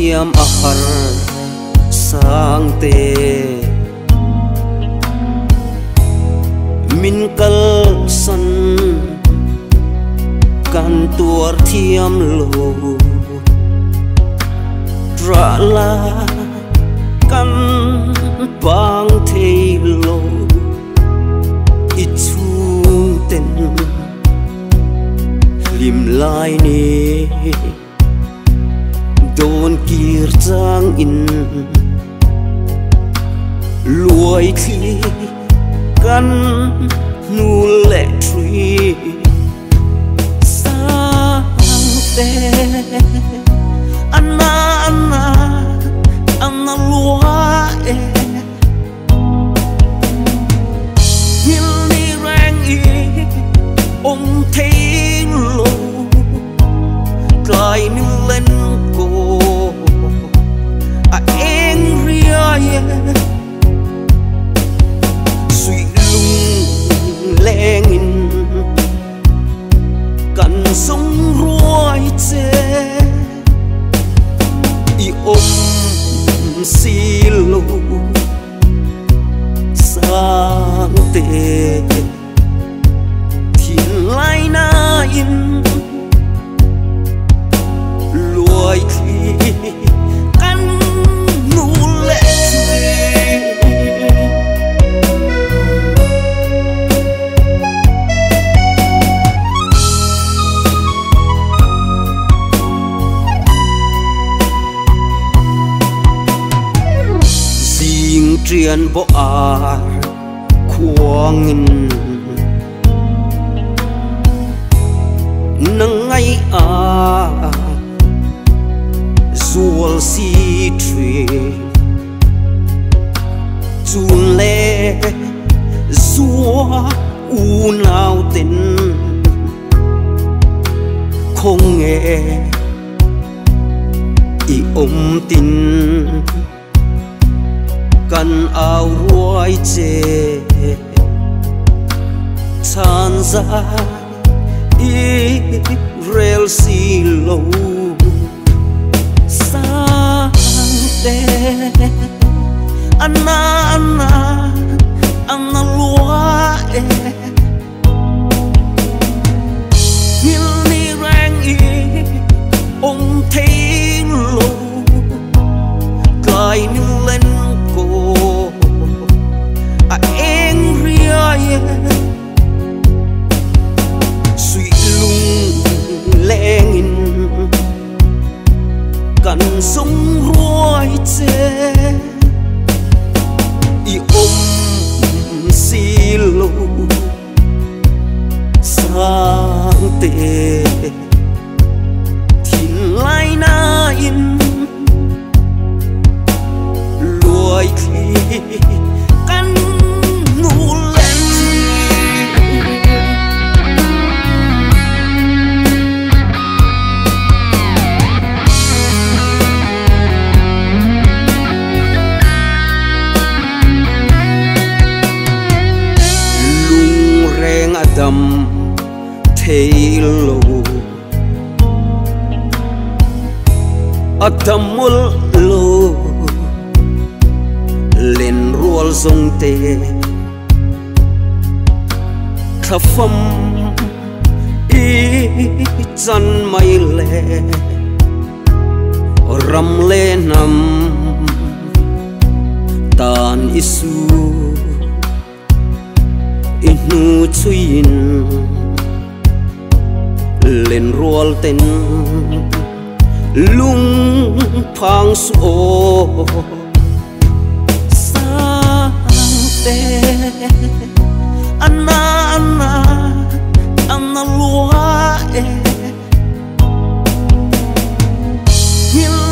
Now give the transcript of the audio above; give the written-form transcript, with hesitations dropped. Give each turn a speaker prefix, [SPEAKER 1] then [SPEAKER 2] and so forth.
[SPEAKER 1] thiam a har sang te min kal san kan tuar thiam lo ra la kan bang thei lo i chung ten lim lai ni don kir chang in luai thi kan nu le tree sang te anna anna anna lua e hil ni rang i om thei lo tlai ni len ko a eng ria ye suy lung leng in kan sông ruồi che i om si lo sang te thiên lai na in luai khi kan nu le ding trian bo ar khuang in nang ngai a zual si tree chun le zua u nau ten không nghe i om tin kan ao ruai che chan za i rel si lo sang te anna anna anna lua e hil ni rang i om thei lo tlai ni len ko a eng ria ye suy lung leng in kan sông ruồi che i om si lo sang te thiên lai na in luai khi kan nu len lung reng adam thei lo adamul lo len rual zong te thafam i chan mai le ram le nam tan isu inu chuin len rual ten lung phang su te anna anna anna lua e hil